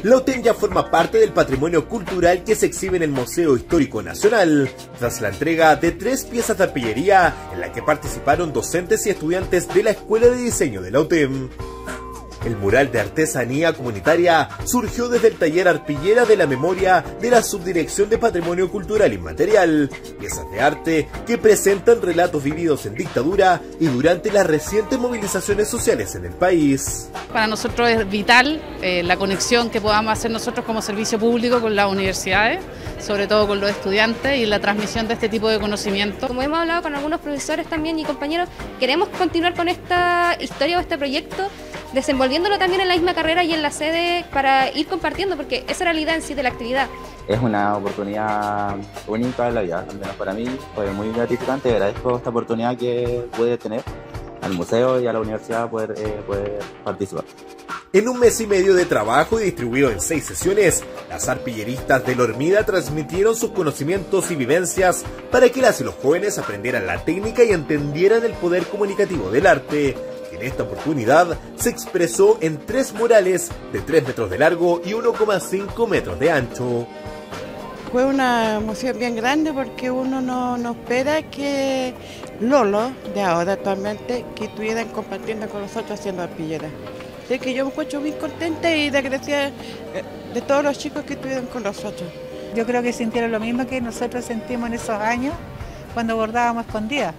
La UTEM ya forma parte del patrimonio cultural que se exhibe en el Museo Histórico Nacional, tras la entrega de 3 piezas de arpillería en la que participaron docentes y estudiantes de la Escuela de Diseño de la UTEM. El mural de artesanía comunitaria surgió desde el taller Arpillera de la Memoria de la Subdirección de Patrimonio Cultural Inmaterial, piezas de arte que presentan relatos vividos en dictadura y durante las recientes movilizaciones sociales en el país. Para nosotros es vital la conexión que podamos hacer nosotros como servicio público con las universidades, sobre todo con los estudiantes, y la transmisión de este tipo de conocimiento. Como hemos hablado con algunos profesores también y compañeros, queremos continuar con esta historia o este proyecto, desenvolviéndolo también en la misma carrera y en la sede para ir compartiendo, porque esa era la idea en sí de la actividad. Es una oportunidad única en la vida, al menos para mí fue muy gratificante. Agradezco esta oportunidad que pude tener al museo y a la universidad poder participar. En un mes y medio de trabajo y distribuido en 6 sesiones, las arpilleristas de La Hormida transmitieron sus conocimientos y vivencias para que las y los jóvenes aprendieran la técnica y entendieran el poder comunicativo del arte. En esta oportunidad se expresó en 3 murales de 3 metros de largo y 1,5 metros de ancho. Fue una emoción bien grande porque uno no espera que Lolo, de ahora actualmente, que estuvieran compartiendo con nosotros haciendo arpillera. Así que yo me encuentro muy contenta y agradecida de todos los chicos que estuvieron con nosotros. Yo creo que sintieron lo mismo que nosotros sentimos en esos años cuando bordábamos escondidas.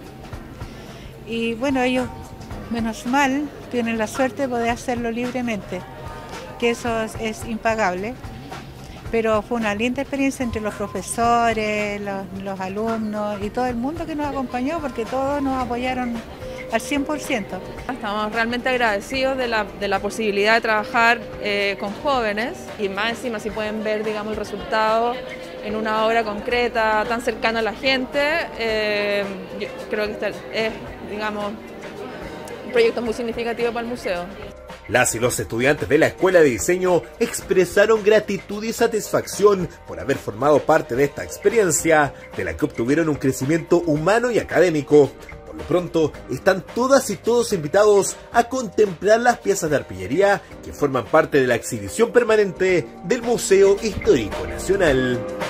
Y bueno, ellos, menos mal, tienen la suerte de poder hacerlo libremente, que eso es impagable. Pero fue una linda experiencia entre los profesores, los alumnos y todo el mundo que nos acompañó, porque todos nos apoyaron al 100%. Estamos realmente agradecidos de la posibilidad de trabajar con jóvenes, y más encima si pueden ver, digamos, el resultado en una obra concreta, tan cercana a la gente. Yo creo que es, digamos, un proyecto muy significativo para el museo. Las y los estudiantes de la Escuela de Diseño expresaron gratitud y satisfacción por haber formado parte de esta experiencia, de la que obtuvieron un crecimiento humano y académico. Por lo pronto, están todas y todos invitados a contemplar las piezas de arpillería que forman parte de la exhibición permanente del Museo Histórico Nacional.